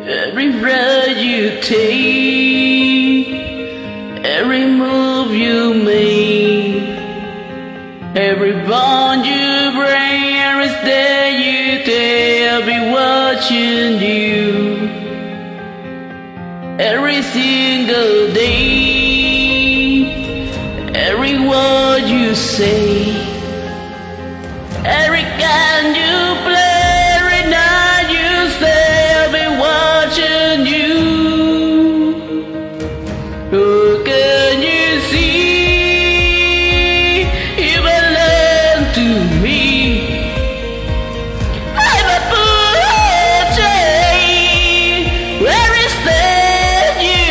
Every road you take, every move you make, every bond you break, every step you take, I'll be watching you. Every single day, every word you say, every kind you play, every night you stay, I'll be watching you. Oh, can you see? You belong to me. I'm a portrait, every step you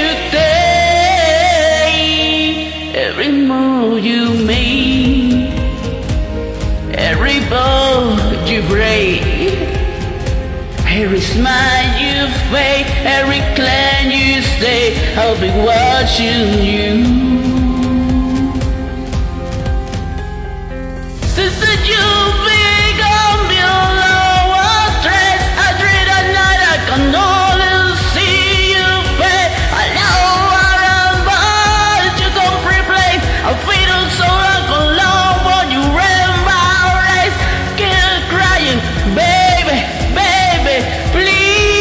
take, every move you make, every bond you break, every smile you fake, every clan you stay, I'll be watching you. Since you've become below a dress, I dread at night, I can only see you fade. I know what I'm about to go free place. I feel so like alone when you ran my race. Keep crying, baby, baby, please.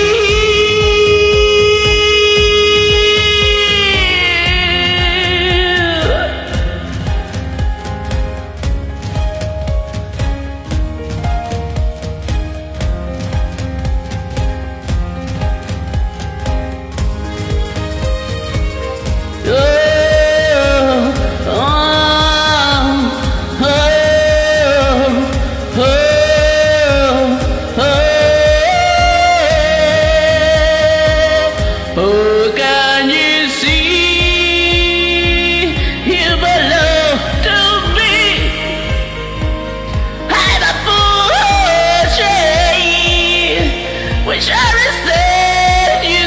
Oh, can you see? You belong to me. I'm a portrait, which every step you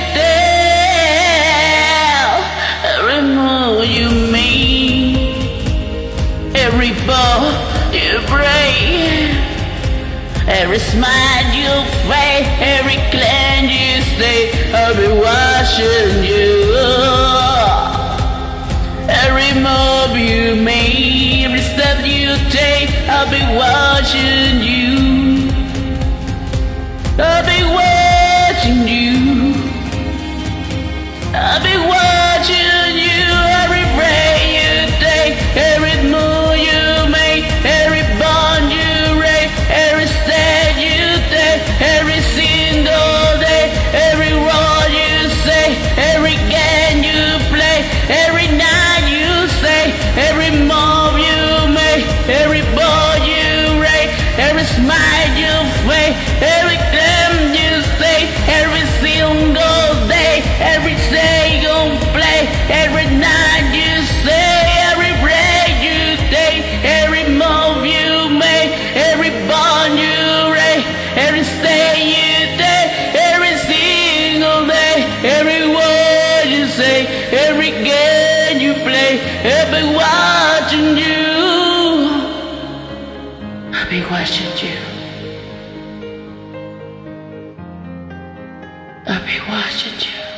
take, every move you make, every ball you break, every smile you fake, every clan you stay, I'll be watching you. Every move you make, every step you take, I'll be watching you. I'll be watching you. I'll be watching you. Every breath you take, every move you make, every bond you break, every step you take, every single day, every word you say, every game you play, every night you say, every move you make, every ball you break, every smile you fake, every claim you say, every single day, every single play, every night you say, every break you take, every move you make, every bond you break, every stay you take, every single day, every word you say, every game you play, I'll be watching you. I'll be watching you. I'll be watching you.